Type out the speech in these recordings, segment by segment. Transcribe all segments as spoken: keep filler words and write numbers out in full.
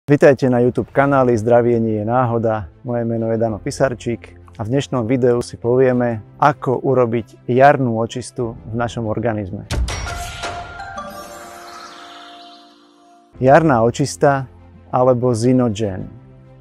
Vitajte na YouTube kanáli Zdravie nie je náhoda. Moje meno je Dano Pisarčík a v dnešnom videu si povieme, ako urobiť jarnú očistu v našom organizme. Jarná očista alebo Xenogen.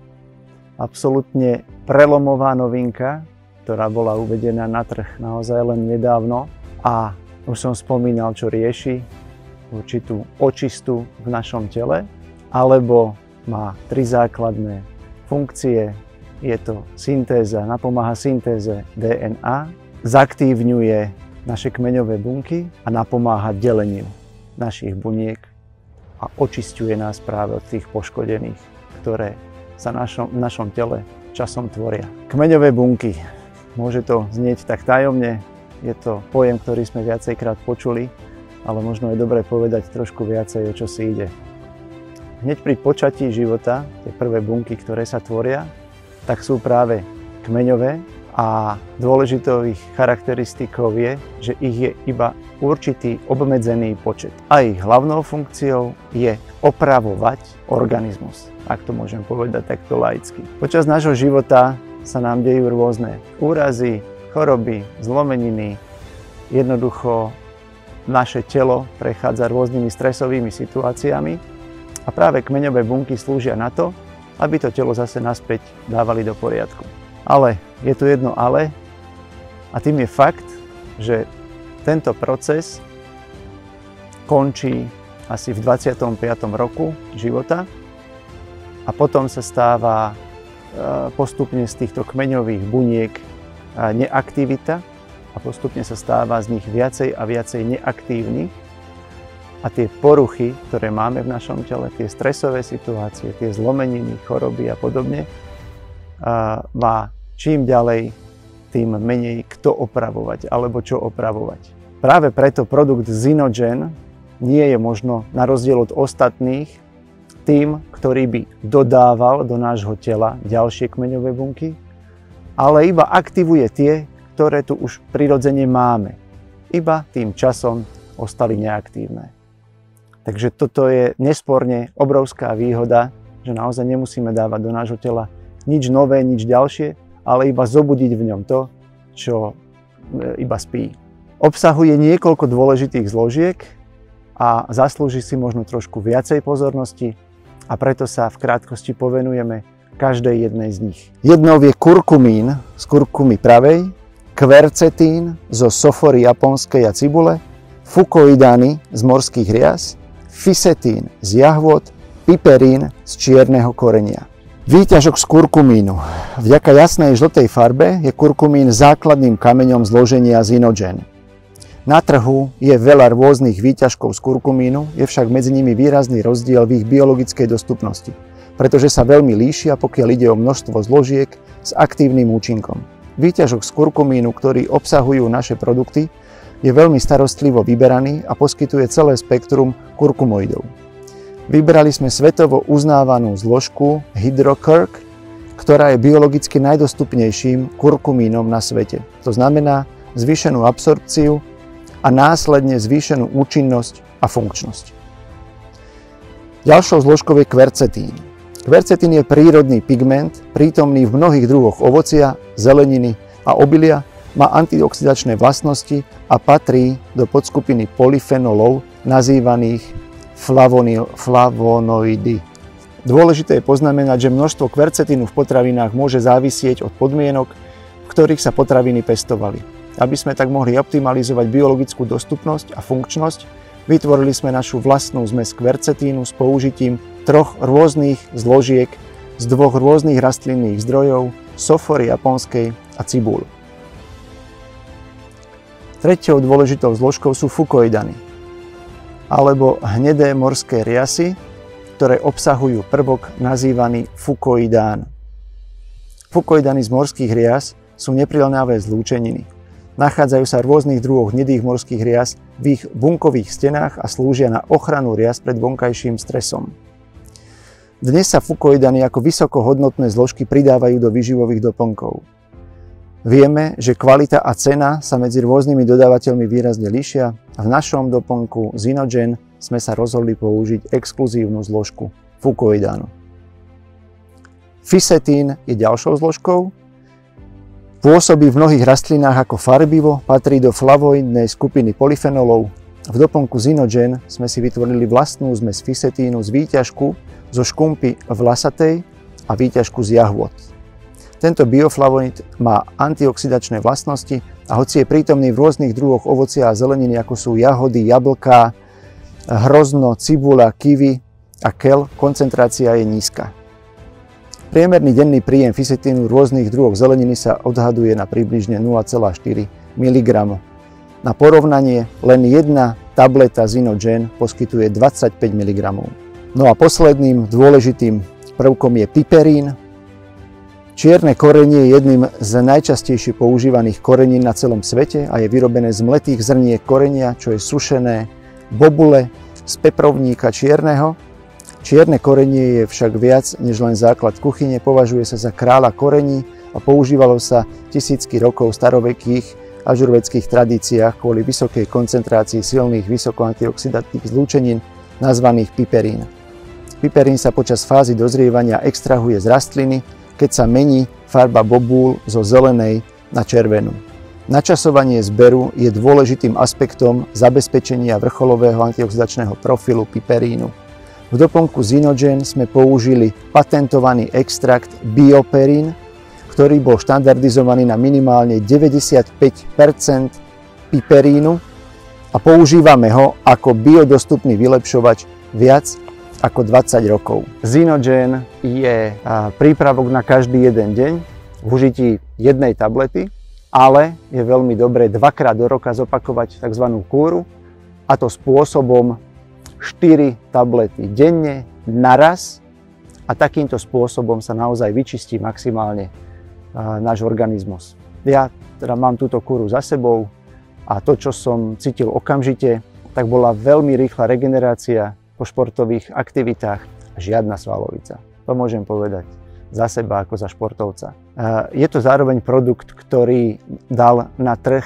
Absolútne prelomová novinka, ktorá bola uvedená na trh naozaj len nedávno a už som spomínal, čo rieši určitú očistu v našom tele, alebo má tri základné funkcie. Je to syntéza, napomáha syntéze dé en á, zaktívňuje naše kmeňové bunky a napomáha deleniu našich buniek a očisťuje nás práve od tých poškodených, ktoré sa našom, v našom tele časom tvoria. Kmeňové bunky. Môže to znieť tak tajomne, je to pojem, ktorý sme viacejkrát počuli, ale možno je dobre povedať trošku viacej, o čo si ide. Hneď pri počatí života, tie prvé bunky, ktoré sa tvoria, tak sú práve kmeňové a dôležitou ich charakteristikou je, že ich je iba určitý obmedzený počet. A ich hlavnou funkciou je opravovať organizmus, ak to môžem povedať takto laicky. Počas nášho života sa nám dejú rôzne úrazy, choroby, zlomeniny. Jednoducho naše telo prechádza rôznymi stresovými situáciami. A práve kmeňové bunky slúžia na to, aby to telo zase naspäť dávali do poriadku. Ale je tu jedno ale a tým je fakt, že tento proces končí asi v dvadsiatom piatom roku života a potom sa stáva postupne z týchto kmeňových buniek neaktivita a postupne sa stáva z nich viacej a viacej neaktívnych. A tie poruchy, ktoré máme v našom tele, tie stresové situácie, tie zlomeniny, choroby a podobne, a má čím ďalej, tým menej kto opravovať alebo čo opravovať. Práve preto produkt Xenogen nie je možno na rozdiel od ostatných tým, ktorý by dodával do nášho tela ďalšie kmeňové bunky, ale iba aktivuje tie, ktoré tu už prirodzene máme. Iba tým časom ostali neaktívne. Takže toto je nesporne obrovská výhoda, že naozaj nemusíme dávať do nášho tela nič nové, nič ďalšie, ale iba zobudiť v ňom to, čo iba spí. Obsahuje niekoľko dôležitých zložiek a zaslúži si možno trošku viacej pozornosti a preto sa v krátkosti povenujeme každej jednej z nich. Jednou je kurkumín z kurkumy pravej, kvercetín zo sofory japonskej a cibule, fukoidány z morských rias, fisetín z jahôd, piperín z čierneho korenia. Výťažok z kurkumínu. Vďaka jasnej žltej farbe je kurkumín základným kameňom zloženia Xenogen. Na trhu je veľa rôznych výťažkov z kurkumínu, je však medzi nimi výrazný rozdiel v ich biologickej dostupnosti, pretože sa veľmi líšia, pokiaľ ide o množstvo zložiek s aktívnym účinkom. Výťažok z kurkumínu, ktorý obsahujú naše produkty, je veľmi starostlivo vyberaný a poskytuje celé spektrum kurkumoidov. Vybrali sme svetovo uznávanú zložku Hydrocurc, ktorá je biologicky najdostupnejším kurkumínom na svete. To znamená zvýšenú absorpciu a následne zvýšenú účinnosť a funkčnosť. Ďalšou zložkou je kvercetín. Kvercetín je prírodný pigment, prítomný v mnohých druhoch ovocia, zeleniny a obilia, má antioxidačné vlastnosti a patrí do podskupiny polyfenolov nazývaných flavonoidy. Dôležité je poznamenať, že množstvo kvercetínu v potravinách môže závisieť od podmienok, v ktorých sa potraviny pestovali. Aby sme tak mohli optimalizovať biologickú dostupnosť a funkčnosť, vytvorili sme našu vlastnú zmes kvercetínu s použitím troch rôznych zložiek z dvoch rôznych rastlinných zdrojov, sofory japonskej a cibul. Treťou dôležitou zložkou sú fukoidany, alebo hnedé morské riasy, ktoré obsahujú prvok nazývaný fukoidán. Fukoidany z morských rias sú nepriľnavé zlúčeniny. Nachádzajú sa v rôznych druhoch hnedých morských rias v ich bunkových stenách a slúžia na ochranu rias pred vonkajším stresom. Dnes sa fukoidany ako vysokohodnotné zložky pridávajú do výživových doplnkov. Vieme, že kvalita a cena sa medzi rôznymi dodávateľmi výrazne líšia a v našom doplnku Xenogen sme sa rozhodli použiť exkluzívnu zložku fukoidánu. Fisetín je ďalšou zložkou. Pôsobí v mnohých rastlinách ako farbivo, patrí do flavoidnej skupiny polyfenolov. V doplnku Zinogen sme si vytvorili vlastnú zmes fisetínu z výťažku zo škumpy vlasatej a výťažku z jahôd. Tento bioflavonoid má antioxidačné vlastnosti a hoci je prítomný v rôznych druhoch ovocia a zeleniny, ako sú jahody, jablká, hrozno, cibuľa, kiwi a kel, koncentrácia je nízka. Priemerný denný príjem fisetínu rôznych druhov zeleniny sa odhaduje na približne nula celá štyri miligrama. Na porovnanie, len jedna tableta Zinogen poskytuje dvadsaťpäť miligramov. No a posledným dôležitým prvkom je piperín. Čierne korenie je jedným z najčastejšie používaných korenín na celom svete a je vyrobené z mletých zrniek korenia, čo je sušené bobule z peprovníka čierneho. Čierne korenie je však viac než len základ kuchyne, považuje sa za kráľa korení a používalo sa tisícky rokov v starovekých ažurvedských tradíciách kvôli vysokej koncentrácii silných vysokoantioxidantných zlúčenín nazvaných piperín. Piperín sa počas fázy dozrievania extrahuje z rastliny, keď sa mení farba bobúl zo zelenej na červenú. Načasovanie zberu je dôležitým aspektom zabezpečenia vrcholového antioxidačného profilu piperínu. V doplnku Zinogen sme použili patentovaný extrakt bioperín, ktorý bol štandardizovaný na minimálne deväťdesiatpäť percent piperínu a používame ho ako biodostupný vylepšovač viac ako dvadsať rokov. Zinogen je prípravok na každý jeden deň v užití jednej tablety, ale je veľmi dobré dvakrát do roka zopakovať tzv. Kúru, a to spôsobom štyri tablety denne naraz, a takýmto spôsobom sa naozaj vyčistí maximálne náš organizmus. Ja teda mám túto kúru za sebou a to, čo som cítil okamžite, tak bola veľmi rýchla regenerácia po športových aktivitách a žiadna svalovica. To môžem povedať za seba ako za športovca. Je to zároveň produkt, ktorý dal na trh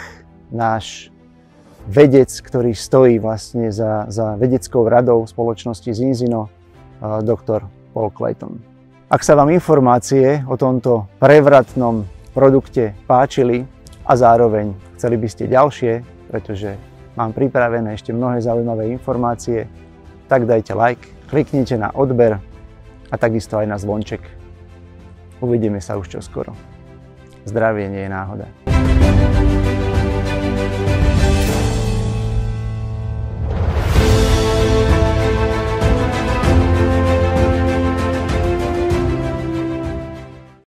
náš vedec, ktorý stojí vlastne za, za vedeckou radou spoločnosti Zinzino, doktor Paul Clayton. Ak sa vám informácie o tomto prevratnom produkte páčili a zároveň chceli by ste ďalšie, pretože mám pripravené ešte mnohé zaujímavé informácie, tak dajte like, kliknite na odber a takisto aj na zvonček. Uvidíme sa už čoskoro. Zdravie nie je náhoda.